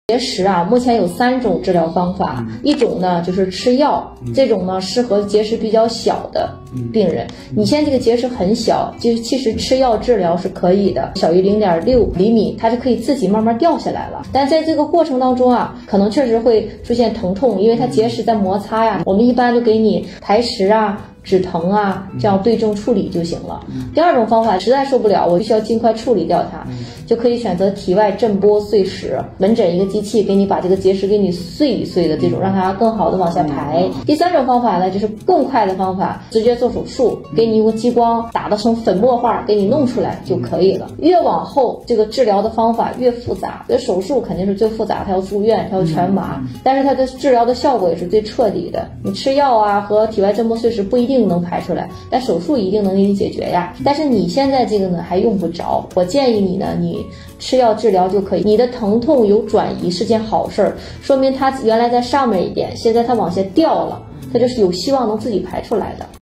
结石啊，目前有3种治疗方法，一种呢就是吃药，这种呢适合结石比较小的病人。你现在这个结石很小，就其实吃药治疗是可以的，小于0.6厘米，它是可以自己慢慢掉下来了。但在这个过程当中啊，可能确实会出现疼痛，因为它结石在摩擦呀。我们一般就给你排石啊、止疼啊，这样对症处理就行了。第2种方法实在受不了，我必须要尽快处理掉它，就可以选择体外震波碎石，门诊一个机器给你把这个结石给你碎一碎的这种，让它更好的往下排。第3种方法呢，就是更快的方法，直接做手术，给你用激光打得成粉末化，给你弄出来就可以了。越往后这个治疗的方法越复杂，这手术肯定是最复杂，它要住院，它要全麻，但是它的治疗的效果也是最彻底的。你吃药啊和体外震波碎石不一定能排出来，但手术一定能给你解决呀。但是你现在这个呢还用不着，我建议你呢，你吃药治疗就可以。你的疼痛有转移是件好事儿，说明它原来在上面一点，现在它往下掉了，它就是有希望能自己排出来的。